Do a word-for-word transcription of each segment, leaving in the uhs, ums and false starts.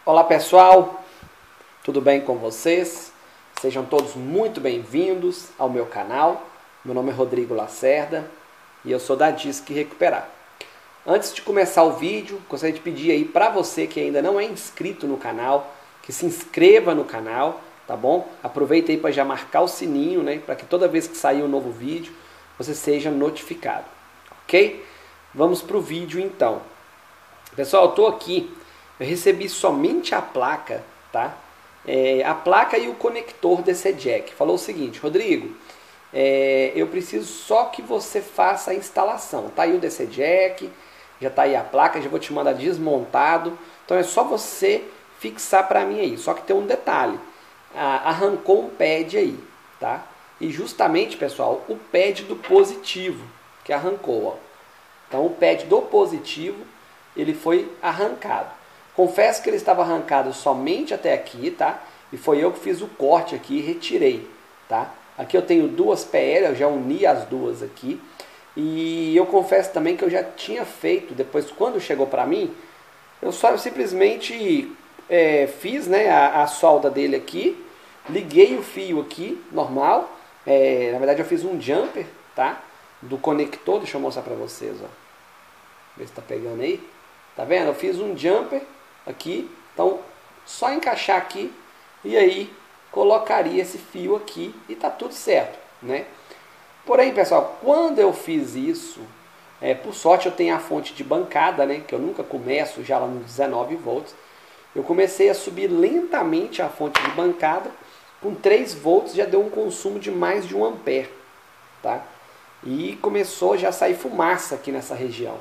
Olá pessoal, tudo bem com vocês? Sejam todos muito bem-vindos ao meu canal. Meu nome é Rodrigo Lacerda e eu sou da Disque Recuperar. Antes de começar o vídeo, gostaria de pedir aí para você que ainda não é inscrito no canal, que se inscreva no canal, tá bom? Aproveita aí para já marcar o sininho, né? Para que toda vez que sair um novo vídeo, você seja notificado, ok? Vamos para o vídeo então. Pessoal, eu estou aqui, eu recebi somente a placa, tá? É, a placa e o conector desse jack. Falou o seguinte: Rodrigo, é, eu preciso só que você faça a instalação. Tá aí o D C jack, já tá aí a placa, já vou te mandar desmontado. Então é só você fixar para mim aí. Só que tem um detalhe, ah, arrancou um pad aí, tá? E justamente, pessoal, o pad do positivo que arrancou, ó. Então o pad do positivo ele foi arrancado. Confesso que ele estava arrancado somente até aqui, tá? E foi eu que fiz o corte aqui e retirei, tá? Aqui eu tenho duas P L, eu já uni as duas aqui. E eu confesso também que eu já tinha feito, depois quando chegou para mim, eu só simplesmente é, fiz, né, a, a solda dele aqui, liguei o fio aqui, normal. É, na verdade eu fiz um jumper, tá? Do conector, deixa eu mostrar para vocês, ó. Ver se tá pegando aí. Tá vendo? Eu fiz um jumper aqui, então só encaixar aqui e aí colocaria esse fio aqui e tá tudo certo, né? Porém, pessoal, quando eu fiz isso, é, por sorte eu tenho a fonte de bancada, né? Que eu nunca começo já lá nos dezenove volts. Eu comecei a subir lentamente a fonte de bancada, com três volts já deu um consumo de mais de um ampere, tá? E começou já a sair fumaça aqui nessa região.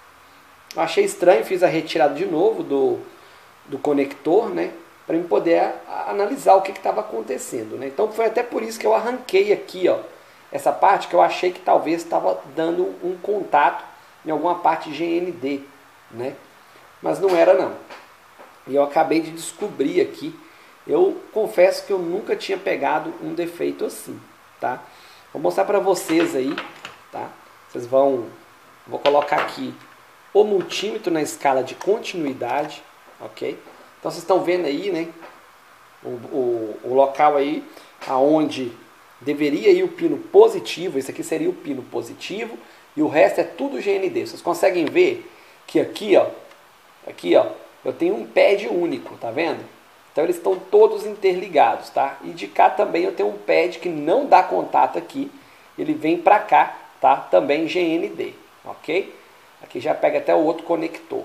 Eu achei estranho, fiz a retirada de novo do, do conector, né? Para eu poder a, a, analisar o que estava acontecendo, né? Então foi até por isso que eu arranquei aqui, ó, essa parte que eu achei que talvez estava dando um contato em alguma parte G N D, né? Mas não era não. E eu acabei de descobrir aqui. Eu confesso que eu nunca tinha pegado um defeito assim, tá? Vou mostrar para vocês aí, tá? Vocês vão, vou colocar aqui o multímetro na escala de continuidade, ok? Então vocês estão vendo aí, né? O, o, o local aí aonde deveria ir o pino positivo. Esse aqui seria o pino positivo e o resto é tudo G N D. Vocês conseguem ver que aqui, ó, aqui, ó, eu tenho um pad único, tá vendo? Então eles estão todos interligados, tá? E de cá também eu tenho um pad que não dá contato aqui, ele vem para cá, tá? Também G N D, ok? Aqui já pega até o outro conector.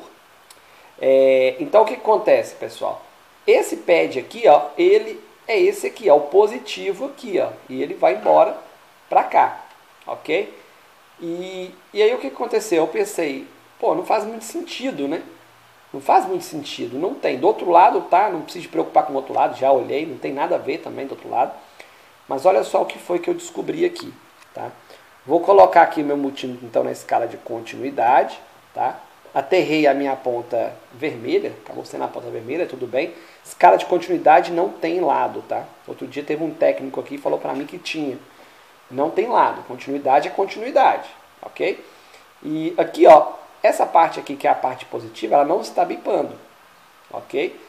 É, então o que acontece, pessoal? Esse pad aqui, ó, ele é esse aqui, ó, o positivo aqui, ó, e ele vai embora para cá, ok? E, e aí o que aconteceu? Eu pensei, pô, não faz muito sentido, né? Não faz muito sentido, não tem. Do outro lado, tá? Não precisa se preocupar com o outro lado, já olhei, não tem nada a ver também do outro lado. Mas olha só o que foi que eu descobri aqui, tá? Vou colocar aqui meu multímetro então na escala de continuidade, tá? Aterrei a minha ponta vermelha, acabou sendo a ponta vermelha, tudo bem. Escala de continuidade não tem lado, tá? Outro dia teve um técnico aqui e falou para mim que tinha. Não tem lado, continuidade é continuidade, ok? E aqui, ó, essa parte aqui que é a parte positiva, ela não está bipando, ok?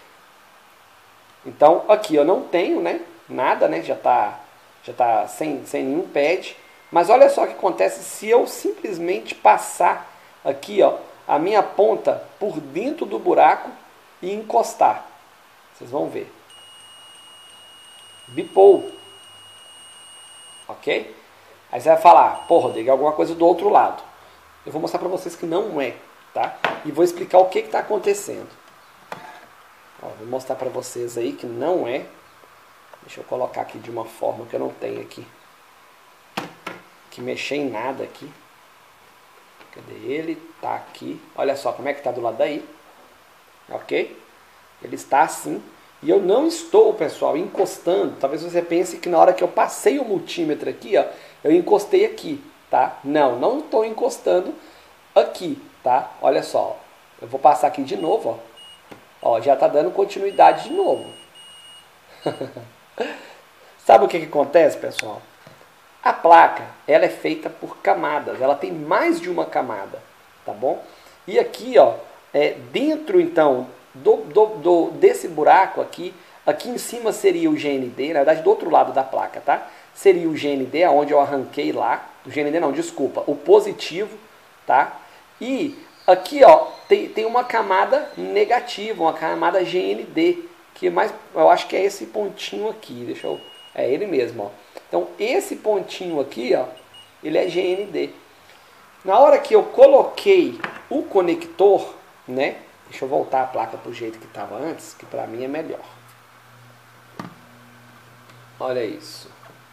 Então aqui eu não tenho, né? Nada, né? Já está já tá sem, sem nenhum pad. Mas olha só o que acontece se eu simplesmente passar aqui, ó, a minha ponta por dentro do buraco e encostar. Vocês vão ver. Bipou. Ok? Aí você vai falar, pô, Rodrigo, é alguma coisa do outro lado. Eu vou mostrar para vocês que não é, tá? E vou explicar o que está acontecendo. Ó, vou mostrar para vocês aí que não é. Deixa eu colocar aqui de uma forma que eu não tenho aqui que mexer em nada aqui. Cadê ele? Tá aqui. Olha só como é que tá do lado daí. Ok? Ele está assim. E eu não estou, pessoal, encostando. Talvez você pense que na hora que eu passei o multímetro aqui, ó, eu encostei aqui, tá? Não, não estou encostando aqui, tá? Olha só. Eu vou passar aqui de novo, ó. Ó, já tá dando continuidade de novo. Sabe o que que acontece, pessoal? A placa, ela é feita por camadas, ela tem mais de uma camada, tá bom? E aqui, ó, é, dentro então do, do, do, desse buraco aqui, aqui em cima seria o G N D, na verdade do outro lado da placa, tá? Seria o G N D, onde eu arranquei lá, o G N D não, desculpa, o positivo, tá? E aqui, ó, tem, tem uma camada negativa, uma camada G N D, que mais, eu acho que é esse pontinho aqui, deixa eu, é ele mesmo, ó. Então, esse pontinho aqui, ó, ele é G N D. Na hora que eu coloquei o conector, né, deixa eu voltar a placa para o jeito que estava antes, que para mim é melhor. Olha isso.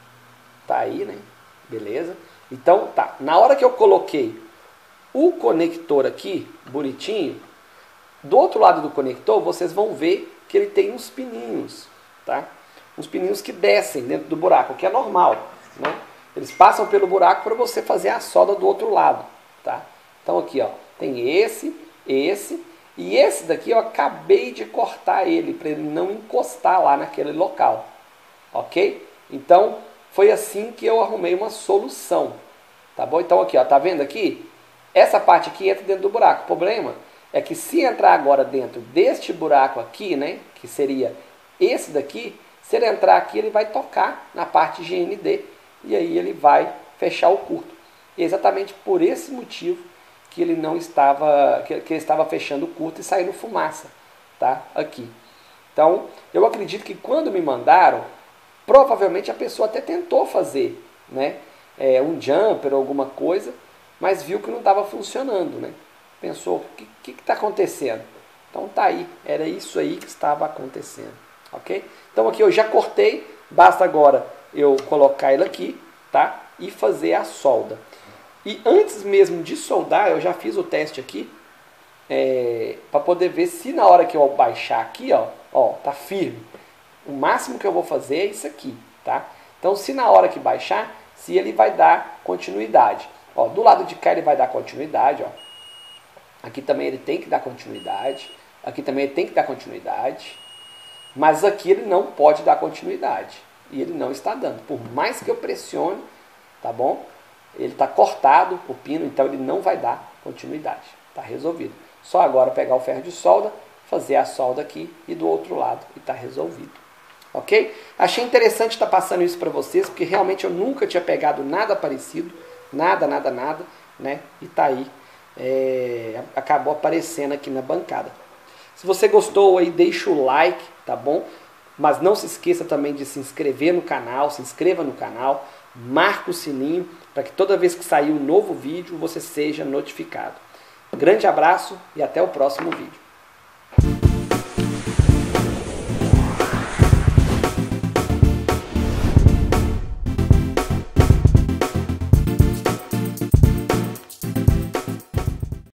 Tá aí, né? Beleza? Então, tá. Na hora que eu coloquei o conector aqui, bonitinho, do outro lado do conector, vocês vão ver que ele tem uns pininhos, tá? Uns pininhos que descem dentro do buraco, o que é normal, né? Eles passam pelo buraco para você fazer a solda do outro lado, tá? Então aqui, ó, tem esse, esse, e esse daqui eu acabei de cortar ele, para ele não encostar lá naquele local, ok? Então, foi assim que eu arrumei uma solução, tá bom? Então aqui, ó, tá vendo aqui? Essa parte aqui entra dentro do buraco. O problema é que se entrar agora dentro deste buraco aqui, né, que seria esse daqui, se ele entrar aqui, ele vai tocar na parte G N D e aí ele vai fechar o curto. E é exatamente por esse motivo que ele não estava, que, que ele estava fechando o curto e saindo fumaça, tá? Aqui. Então, eu acredito que quando me mandaram, provavelmente a pessoa até tentou fazer, né, é, um jumper ou alguma coisa, mas viu que não estava funcionando, né? Pensou, o que está acontecendo? Então tá aí, era isso aí que estava acontecendo, ok? Então aqui eu já cortei, basta agora eu colocar ele aqui, tá? E fazer a solda. E antes mesmo de soldar, eu já fiz o teste aqui, é, para poder ver se na hora que eu baixar aqui, ó, ó, tá firme. O máximo que eu vou fazer é isso aqui, tá? Então se na hora que baixar, se ele vai dar continuidade. Ó, do lado de cá ele vai dar continuidade, ó. Aqui também ele tem que dar continuidade. Aqui também ele tem que dar continuidade. Mas aqui ele não pode dar continuidade. E ele não está dando. Por mais que eu pressione, tá bom? Ele está cortado, o pino, então ele não vai dar continuidade. Está resolvido. Só agora pegar o ferro de solda, fazer a solda aqui e do outro lado e está resolvido. Ok? Achei interessante estar passando isso para vocês, porque realmente eu nunca tinha pegado nada parecido. Nada, nada, nada, né? E tá aí. É, acabou aparecendo aqui na bancada. Se você gostou aí, deixa o like, tá bom? Mas não se esqueça também de se inscrever no canal, se inscreva no canal, marca o sininho para que toda vez que sair um novo vídeo você seja notificado. Grande abraço e até o próximo vídeo.